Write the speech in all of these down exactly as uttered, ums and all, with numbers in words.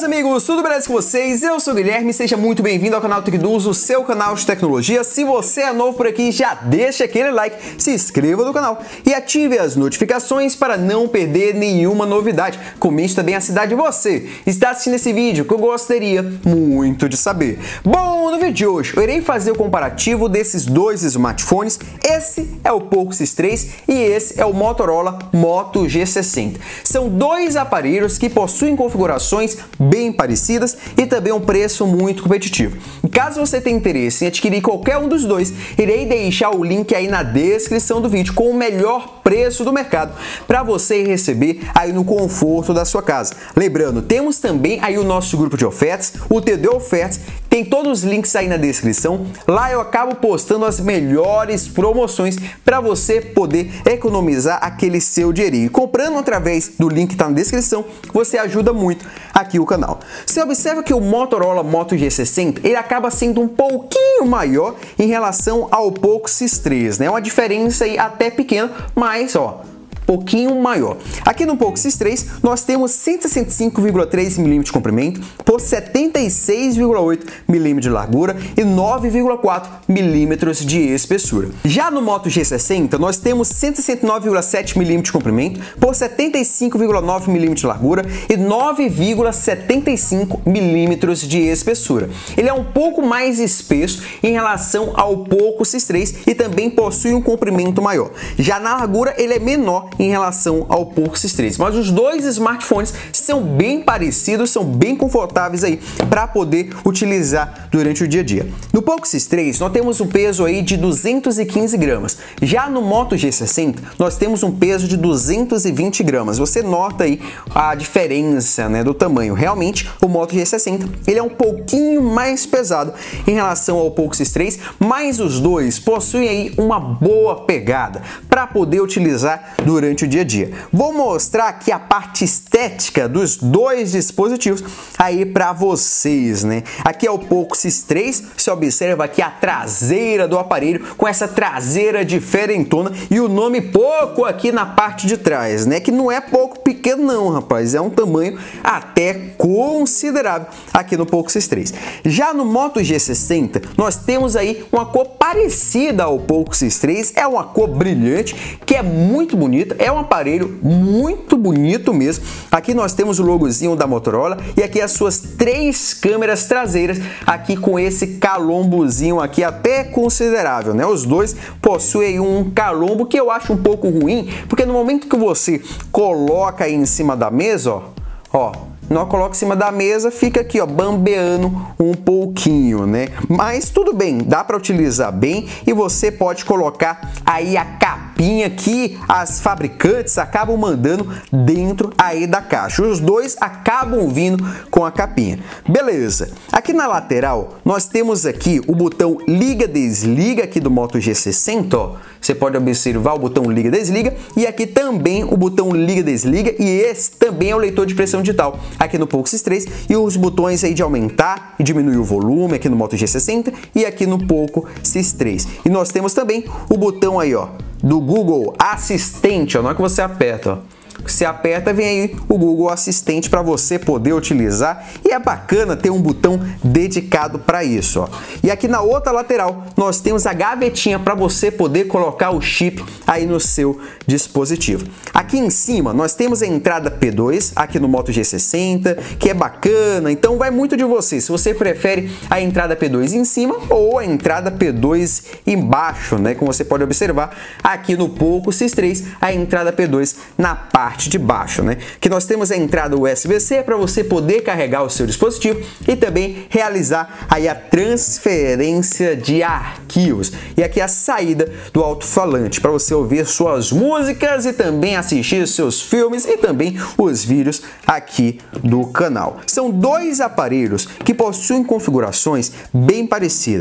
Meus amigos, tudo beleza com vocês? Eu sou o Guilherme, seja muito bem-vindo ao canal Tecduzo, o seu canal de tecnologia. Se você é novo por aqui, já deixa aquele like, se inscreva no canal e ative as notificações para não perder nenhuma novidade. Comente também a cidade de você está assistindo esse vídeo, que eu gostaria muito de saber. Bom, no vídeo de hoje eu irei fazer o comparativo desses dois smartphones. Esse é o Poco X três e esse é o Motorola Moto G sessenta. São dois aparelhos que possuem configurações bem parecidas e também um preço muito competitivo. E caso você tenha interesse em adquirir qualquer um dos dois, irei deixar o link aí na descrição do vídeo com o melhor preço do mercado para você receber aí no conforto da sua casa. Lembrando, temos também aí o nosso grupo de ofertas, o T D Ofertas, tem todos os links aí na descrição. Lá eu acabo postando as melhores promoções para você poder economizar aquele seu dinheirinho. Comprando através do link que está na descrição, você ajuda muito aqui o canal. Você observa que o Motorola Moto G sessenta ele acaba sendo um pouquinho maior em relação ao Poco X três, né? Uma diferença aí até pequena, mas ó, pouquinho maior. Aqui no Poco X três nós temos cento e sessenta e cinco vírgula três milímetros de comprimento por setenta e seis vírgula oito milímetros de largura e nove vírgula quatro milímetros de espessura. Já no Moto G sessenta nós temos cento e sessenta e nove vírgula sete milímetros de comprimento por setenta e cinco vírgula nove milímetros de largura e nove vírgula setenta e cinco milímetros de espessura. Ele é um pouco mais espesso em relação ao Poco X três e também possui um comprimento maior. Já na largura ele é menor em relação ao Poco X três, mas os dois smartphones são bem parecidos, são bem confortáveis aí para poder utilizar durante o dia a dia. No Poco X três nós temos um peso aí de duzentos e quinze gramas, já no Moto G sessenta nós temos um peso de duzentos e vinte gramas. Você nota aí a diferença, né, do tamanho. Realmente o Moto G sessenta ele é um pouquinho mais pesado em relação ao Poco X três, mas os dois possuem aí uma boa pegada para poder utilizar durante durante o dia a dia. Vou mostrar aqui a parte estética dos dois dispositivos aí para vocês, né? Aqui é o Poco X três, você observa aqui a traseira do aparelho com essa traseira diferentona e o nome Poco aqui na parte de trás, né? Que não é pouco pequeno não, rapaz, é um tamanho até considerável aqui no Poco X três. Já no Moto G sessenta nós temos aí uma cor parecida ao Poco X três, é uma cor brilhante que é muito bonita. É um aparelho muito bonito mesmo. Aqui nós temos o logozinho da Motorola e aqui as suas três câmeras traseiras aqui com esse calombozinho aqui até considerável, né? Os dois possuem um calombo que eu acho um pouco ruim, porque no momento que você coloca aí em cima da mesa, ó, ó, nós coloca em cima da mesa, fica aqui, ó, bambeando um pouquinho, né? Mas tudo bem, dá para utilizar bem e você pode colocar aí a capinha que as fabricantes acabam mandando dentro aí da caixa. Os dois acabam vindo com a capinha. Beleza. Aqui na lateral, nós temos aqui o botão liga-desliga aqui do Moto G sessenta, ó. Você pode observar o botão liga-desliga e aqui também o botão liga-desliga e esse também é o leitor de pressão digital aqui no Poco X três e os botões aí de aumentar e diminuir o volume aqui no Moto G sessenta e aqui no Poco X três. E nós temos também o botão aí, ó, do Google Assistente, ó, na hora que você aperta, ó. Você aperta, vem aí o Google Assistente para você poder utilizar e é bacana ter um botão dedicado para isso, ó. E aqui na outra lateral nós temos a gavetinha para você poder colocar o chip aí no seu dispositivo. Aqui em cima nós temos a entrada P dois aqui no Moto G sessenta, que é bacana, então vai muito de você, se você prefere a entrada P dois em cima ou a entrada P dois embaixo, né? Como você pode observar aqui no Poco X três, a entrada P dois na parte de baixo, né? Que nós temos a entrada U S B C para você poder carregar o seu dispositivo e também realizar aí a transferência de arquivos. E aqui a saída do alto-falante para você ouvir suas músicas e também assistir seus filmes e também os vídeos aqui do canal. São dois aparelhos que possuem configurações bem parecidas.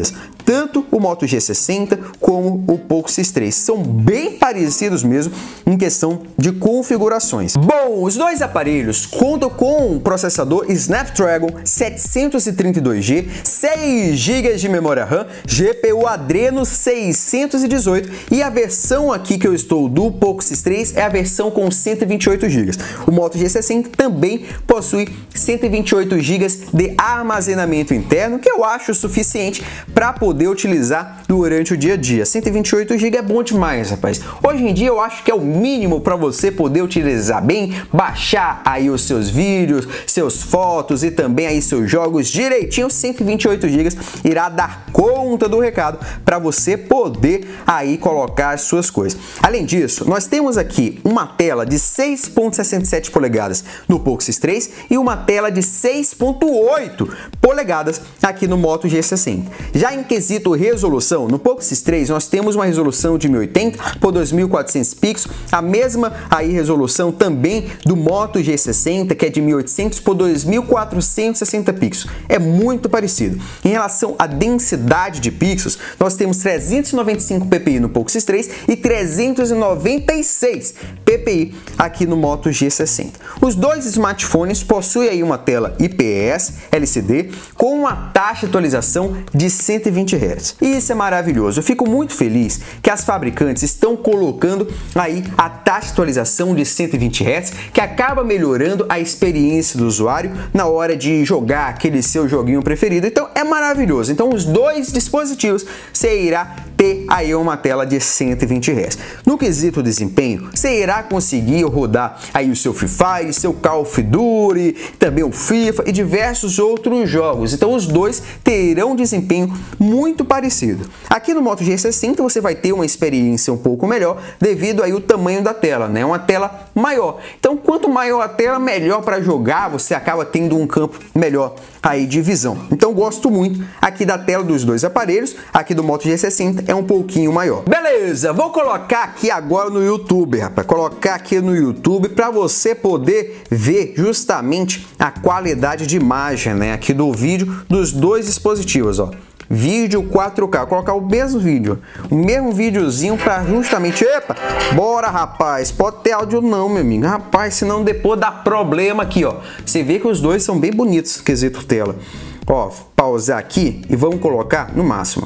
tanto o Moto G sessenta como o Poco X três. São bem parecidos mesmo em questão de configurações. Bom, os dois aparelhos contam com um processador Snapdragon setecentos e trinta e dois G, seis gigas de memória RAM, G P U Adreno seiscentos e dezoito e a versão aqui que eu estou do Poco X três é a versão com cento e vinte e oito gigas. O Moto G sessenta também possui cento e vinte e oito gigas de armazenamento interno, que eu acho suficiente para poder utilizar durante o dia a dia. cento e vinte e oito gigas é bom demais, rapaz. Hoje em dia eu acho que é o mínimo para você poder utilizar bem, baixar aí os seus vídeos, seus fotos e também aí seus jogos direitinho. Cento e vinte e oito gigas irá dar conta do recado para você poder aí colocar as suas coisas. Além disso, nós temos aqui uma tela de seis ponto sessenta e sete polegadas no Poco X três e uma tela de seis ponto oito polegadas aqui no Moto G sessenta. Já em quesito resolução, no Poco X três nós temos uma resolução de mil e oitenta por dois mil e quatrocentos pixels, a mesma aí resolução também do Moto G sessenta, que é de mil e oitocentos por dois mil quatrocentos e sessenta pixels. É muito parecido. Em relação à densidade de pixels, nós temos trezentos e noventa e cinco p p i no Poco X três e trezentos e noventa e seis p p i aqui no Moto G sessenta. Os dois smartphones possuem aí uma tela I P S L C D com uma taxa de atualização de cento e vinte hertz. E isso é maravilhoso. Eu fico muito feliz que as fabricantes estão colocando aí a taxa de atualização de cento e vinte hertz, que acaba melhorando a experiência do usuário na hora de jogar aquele seu joguinho preferido. Então é maravilhoso. Então os dois dispositivos você irá ter aí uma tela de cento e vinte hertz. No quesito desempenho, você irá conseguir rodar aí o seu Free Fire, seu Call of Duty, também o FIFA e diversos outros jogos. Então os dois terão um desempenho muito parecido. Aqui no Moto G sessenta você vai ter uma experiência um pouco melhor devido aí o tamanho da tela, né? Uma tela maior. Então quanto maior a tela, melhor para jogar, você acaba tendo um campo melhor aí de visão. Então gosto muito aqui da tela dos dois aparelhos. Aqui do Moto G sessenta é um pouquinho maior. Beleza, vou colocar aqui agora no YouTube, rapaz. Colocar aqui no YouTube para você poder ver justamente a qualidade de imagem, né, aqui do vídeo dos dois dispositivos, ó. Vídeo quatro K, vou colocar o mesmo vídeo, o mesmo videozinho para justamente, epa, bora rapaz, pode ter áudio não, meu amigo, rapaz, senão depois dá problema aqui, ó. Você vê que os dois são bem bonitos, quesito tela. Ó, pausar aqui e vamos colocar no máximo.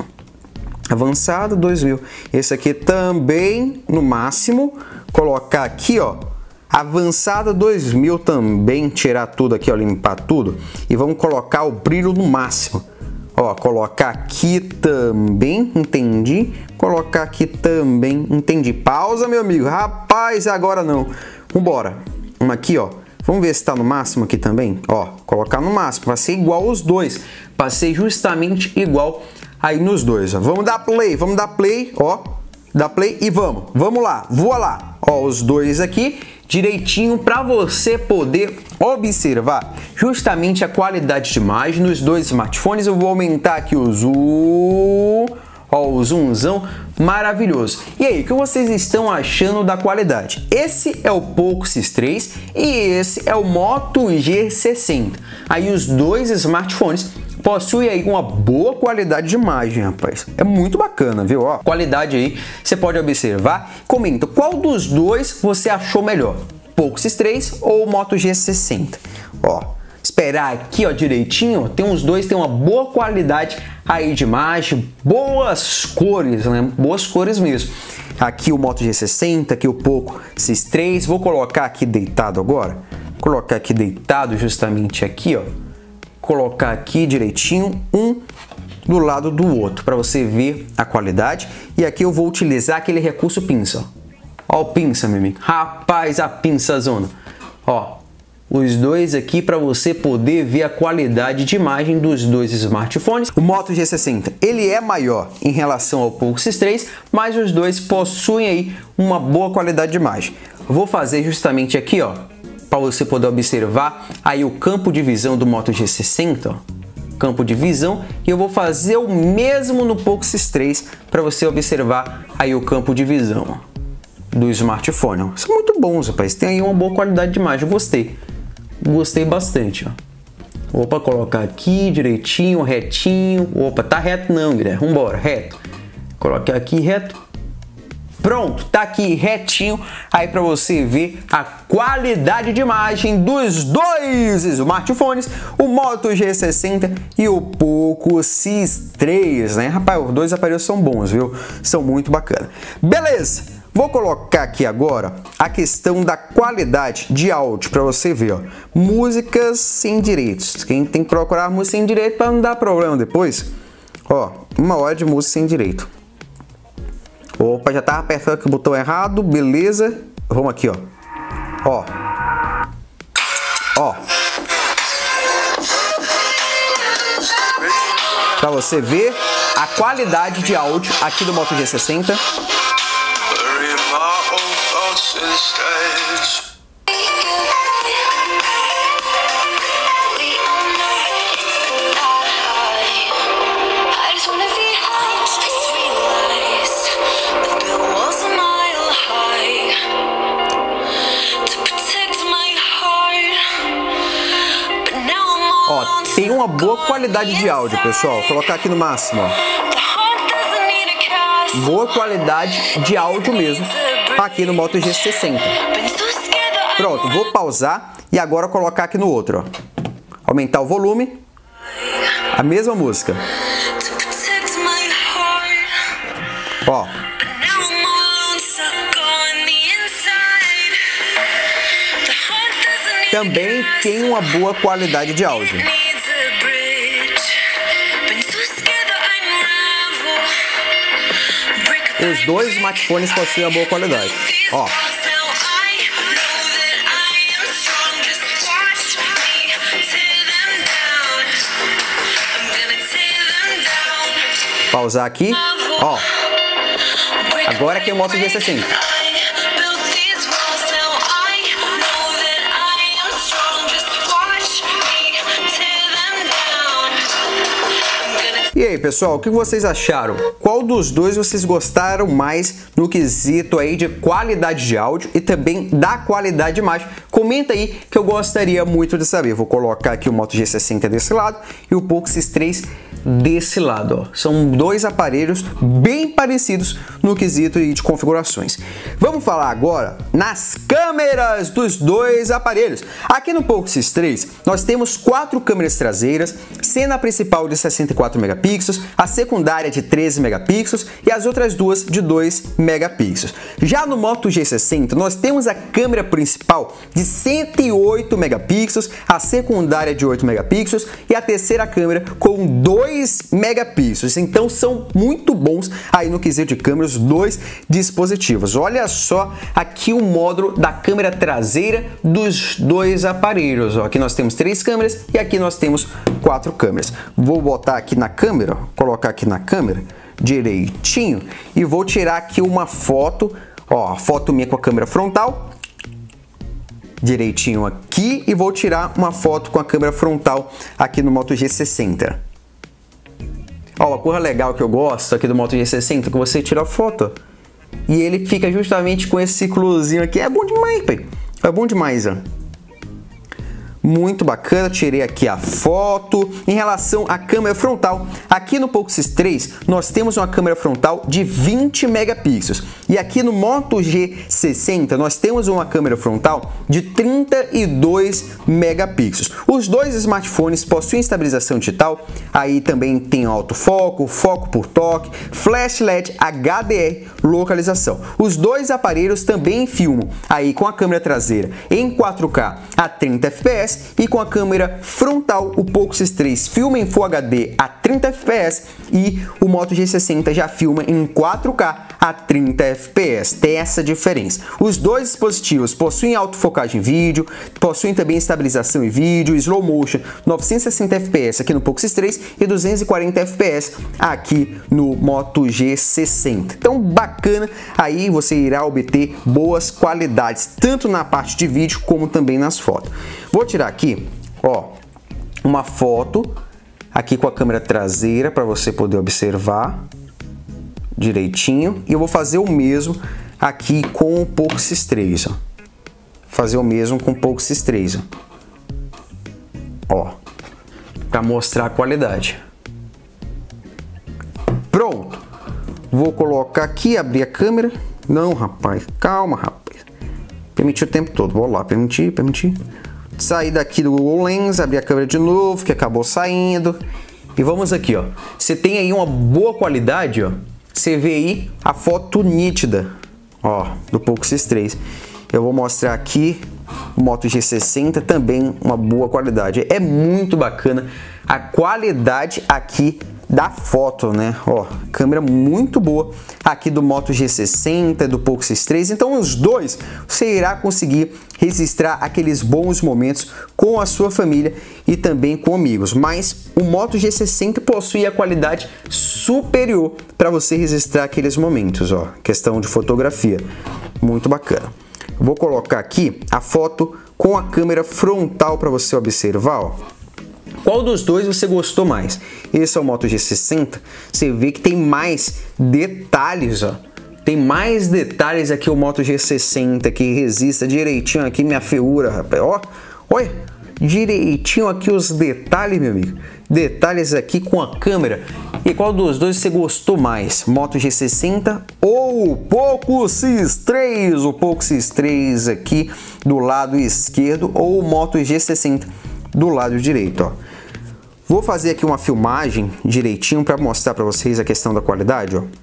Avançado dois mil. Esse aqui também no máximo, colocar aqui, ó. Avançada dois mil também, tirar tudo aqui, ó, limpar tudo e vamos colocar o brilho no máximo. Ó, colocar aqui também, entendi. Colocar aqui também, entendi. Pausa, meu amigo. Rapaz, agora não. Vambora. Uma aqui, ó. Vamos ver se tá no máximo aqui também. Ó, colocar no máximo. Vai ser igual os dois. Passei justamente igual aí nos dois, ó. Vamos dar play, vamos dar play, ó. Dá play e vamos. Vamos lá, voa lá. Ó, os dois aqui direitinho para você poder observar justamente a qualidade de imagem nos dois smartphones. Eu vou aumentar aqui o zoom, ó, o zoomzão maravilhoso. E aí, o que vocês estão achando da qualidade? Esse é o Poco X três e esse é o Moto G sessenta. Aí os dois smartphones possui aí uma boa qualidade de imagem, rapaz. É muito bacana, viu? Ó, qualidade aí, você pode observar. Comenta qual dos dois você achou melhor, Poco X três ou Moto G sessenta. Ó, esperar aqui, ó, direitinho. Tem os dois, tem uma boa qualidade aí de imagem, boas cores, né? Boas cores mesmo. Aqui o Moto G sessenta, aqui o Poco X três. Vou colocar aqui deitado agora. Vou colocar aqui deitado justamente aqui, ó. Colocar aqui direitinho um do lado do outro para você ver a qualidade. E aqui eu vou utilizar aquele recurso pinça, ó, o pinça, meu amigo. Rapaz, a pinça zona, ó, os dois aqui para você poder ver a qualidade de imagem dos dois smartphones. O Moto G sessenta, ele é maior em relação ao Poco X três, mas os dois possuem aí uma boa qualidade de imagem. Eu vou fazer justamente aqui, ó, para você poder observar aí o campo de visão do Moto G sessenta, ó, campo de visão, e eu vou fazer o mesmo no Poco X três para você observar aí o campo de visão, ó, do smartphone. Ó. São muito bons, rapaz. Tem aí uma boa qualidade de imagem. Eu gostei, gostei bastante, ó. Opa, colocar aqui direitinho, retinho. Opa, tá reto não, Guilherme. Vambora, reto. Coloquei aqui reto. Pronto, tá aqui retinho. Aí para você ver a qualidade de imagem dos dois smartphones, o Moto G sessenta e o Poco X três, né? Rapaz, os dois aparelhos são bons, viu? São muito bacanas. Beleza. Vou colocar aqui agora a questão da qualidade de áudio para você ver, ó. Músicas sem direitos. Quem tem que procurar música sem direito para não dar problema depois. Ó, uma hora de música sem direito. Opa, já tava apertando aqui o botão errado, beleza. Vamos aqui, ó. Ó. Ó. Para você ver a qualidade de áudio aqui do Moto G sessenta. Ó, tem uma boa qualidade de áudio, pessoal. Vou colocar aqui no máximo, ó. Boa qualidade de áudio mesmo aqui no Moto G sessenta. Pronto, vou pausar e agora colocar aqui no outro, ó. Aumentar o volume. A mesma música. Ó. Também tem uma boa qualidade de áudio. Os dois smartphones possuem uma boa qualidade. Ó. Pausar aqui. Ó. Agora aqui é o Moto G sessenta. E aí, pessoal, o que vocês acharam? Qual dos dois vocês gostaram mais no quesito aí de qualidade de áudio e também da qualidade de imagem? Comenta aí que eu gostaria muito de saber. Vou colocar aqui o Moto G sessenta desse lado e o Poco X três desse lado, ó. São dois aparelhos bem parecidos no quesito de configurações. Vamos falar agora nas câmeras dos dois aparelhos. Aqui no Poco X três nós temos quatro câmeras traseiras, sendo a principal de sessenta e quatro megapixels, a secundária de treze megapixels e as outras duas de dois megapixels. Já no Moto G sessenta nós temos a câmera principal de cento e oito megapixels, a secundária de oito megapixels e a terceira câmera com dois megapixels. Então são muito bons aí no quesito de câmeras os dois dispositivos. Olha só aqui o módulo da câmera traseira dos dois aparelhos. Ó, aqui nós temos três câmeras e aqui nós temos quatro câmeras. Vou botar aqui na câmera, colocar aqui na câmera direitinho e vou tirar aqui uma foto, ó, a foto minha com a câmera frontal direitinho aqui e vou tirar uma foto com a câmera frontal aqui no Moto G sessenta. Ó, uma coisa legal que eu gosto aqui do Moto G sessenta, que você tira a foto e ele fica justamente com esse ciclozinho aqui. É bom demais, pai. É bom demais, ó. Muito bacana, tirei aqui a foto. Em relação à câmera frontal, aqui no Poco X três nós temos uma câmera frontal de vinte megapixels e aqui no Moto G sessenta nós temos uma câmera frontal de trinta e dois megapixels. Os dois smartphones possuem estabilização digital, aí também tem autofoco, foco por toque, flash L E D, H D R, localização. Os dois aparelhos também filmam aí com a câmera traseira em quatro K a trinta F P S e com a câmera frontal o Poco X três filma em Full H D a trinta F P S e o Moto G sessenta já filma em quatro K a trinta F P S. Tem essa diferença. Os dois dispositivos possuem autofocagem em vídeo, possuem também estabilização em vídeo, slow motion, novecentos e sessenta F P S aqui no Poco X três e duzentos e quarenta F P S aqui no Moto G sessenta. Então bacana, aí você irá obter boas qualidades tanto na parte de vídeo como também nas fotos. Vou tirar aqui, ó, uma foto aqui com a câmera traseira para você poder observar direitinho e eu vou fazer o mesmo aqui com o Poco X três, ó. Fazer o mesmo com o Poco X três, ó. Ó. para mostrar a qualidade. Pronto. Vou colocar aqui, abrir a câmera. Não, rapaz, calma, rapaz. Permitir o tempo todo. Vou lá, permitir, permitir. Sair daqui do Google Lens, abrir a câmera de novo, que acabou saindo. E vamos aqui, ó. Você tem aí uma boa qualidade, ó. Você vê aí a foto nítida, ó, do Poco X três. Eu vou mostrar aqui o Moto G sessenta, também uma boa qualidade. É muito bacana a qualidade aqui da foto, né? Ó, câmera muito boa aqui do Moto G sessenta, do Poco X três. Então os dois você irá conseguir registrar aqueles bons momentos com a sua família e também com amigos. Mas o Moto G sessenta possui a qualidade superior para você registrar aqueles momentos, ó. Questão de fotografia, muito bacana. Vou colocar aqui a foto com a câmera frontal para você observar, ó. Qual dos dois você gostou mais? Esse é o Moto G sessenta. Você vê que tem mais detalhes, ó. Tem mais detalhes aqui o Moto G sessenta, que resista direitinho aqui minha feiura, rapaz. Ó, olha, direitinho aqui os detalhes, meu amigo. Detalhes aqui com a câmera. E qual dos dois você gostou mais? Moto G sessenta ou o Poco X três? O Poco X três aqui do lado esquerdo ou o Moto G sessenta do lado direito, ó. Vou fazer aqui uma filmagem direitinho para mostrar para vocês a questão da qualidade, ó.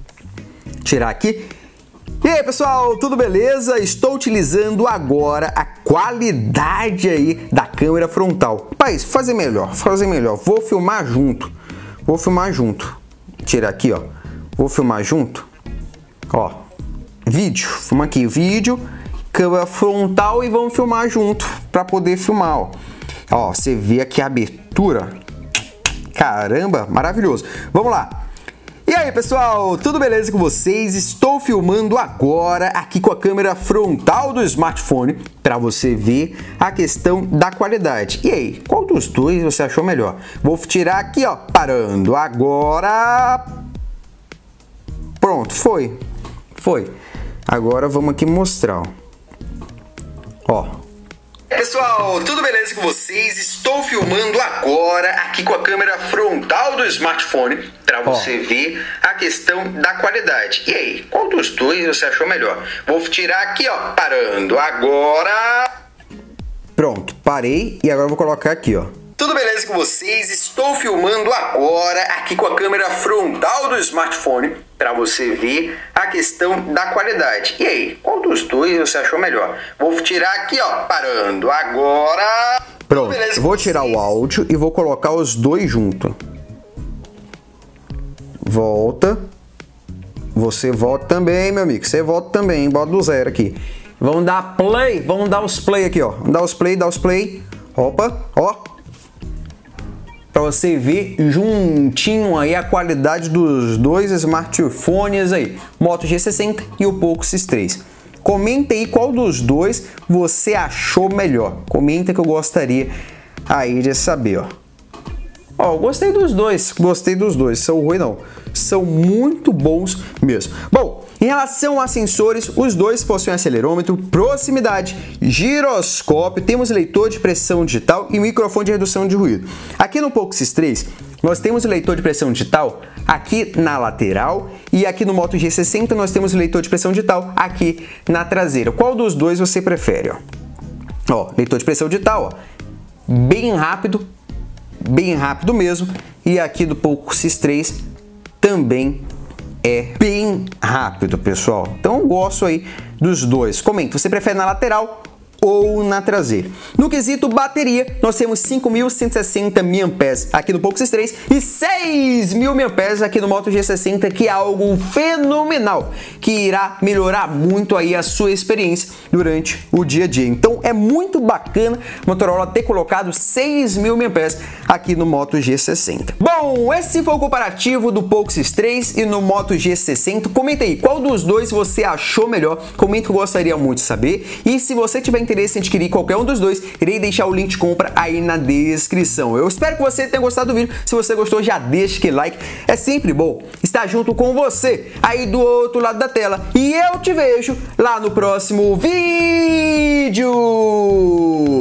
Tirar aqui. E aí, pessoal, tudo beleza? Estou utilizando agora a qualidade aí da câmera frontal. Rapaz, fazer melhor, fazer melhor. Vou filmar junto. Vou filmar junto. Tirar aqui, ó. Vou filmar junto. Ó. Vídeo. Filma aqui, vídeo, câmera frontal e vamos filmar junto para poder filmar, ó. Ó, você vê aqui a abertura. Caramba, maravilhoso. Vamos lá. E aí, pessoal, tudo beleza com vocês? Estou filmando agora aqui com a câmera frontal do smartphone para você ver a questão da qualidade. E aí, qual dos dois você achou melhor? Vou tirar aqui, ó, parando agora. Pronto, foi. Foi. Agora vamos aqui mostrar, ó. Ó. Pessoal, tudo beleza com vocês? Estou filmando agora aqui com a câmera frontal do smartphone para você oh. ver a questão da qualidade. E aí, qual dos dois você achou melhor? Vou tirar aqui, ó, parando agora. Pronto, parei e agora vou colocar aqui, ó. Tudo beleza com vocês? Estou filmando agora aqui com a câmera frontal do smartphone para você ver a questão da qualidade. E aí, qual dos dois você achou melhor? Vou tirar aqui, ó, parando agora. Pronto, vou tirar o áudio e vou colocar os dois juntos. Volta. Você volta também, meu amigo. Você volta também, bota do zero aqui. Vamos dar play, vamos dar os play aqui, ó. Vamos dar os play, dar os play. Opa, ó. Para você ver juntinho aí a qualidade dos dois smartphones aí, Moto G sessenta e o Poco X três. Comenta aí qual dos dois você achou melhor. Comenta que eu gostaria aí de saber, ó. Ó, gostei dos dois, gostei dos dois, são ruins não, são muito bons mesmo. Bom, em relação a sensores, os dois possuem acelerômetro, proximidade, giroscópio, temos leitor de pressão digital e microfone de redução de ruído. Aqui no Poco X três, nós temos o leitor de pressão digital aqui na lateral e aqui no Moto G sessenta nós temos o leitor de pressão digital aqui na traseira. Qual dos dois você prefere, ó? Ó, leitor de pressão digital, ó, bem rápido, bem rápido mesmo, e aqui do Poco X três também é bem rápido, pessoal. Então eu gosto aí dos dois. Comenta, você prefere na lateral ou na traseira? No quesito bateria, nós temos cinco mil cento e sessenta miliampères aqui no Poco X três e seis mil miliampères aqui no Moto G sessenta, que é algo fenomenal, que irá melhorar muito aí a sua experiência durante o dia a dia. Então é muito bacana Motorola ter colocado seis mil miliampères aqui no Moto G sessenta. Bom, esse foi o comparativo do Poco X três e no Moto G sessenta. Comenta aí, qual dos dois você achou melhor? Comenta que eu gostaria muito de saber. E se você tiver interesse em adquirir qualquer um dos dois, irei deixar o link de compra aí na descrição. Eu espero que você tenha gostado do vídeo. Se você gostou, já deixa aquele like. É sempre bom estar junto com você aí do outro lado da tela. E eu te vejo lá no próximo vídeo.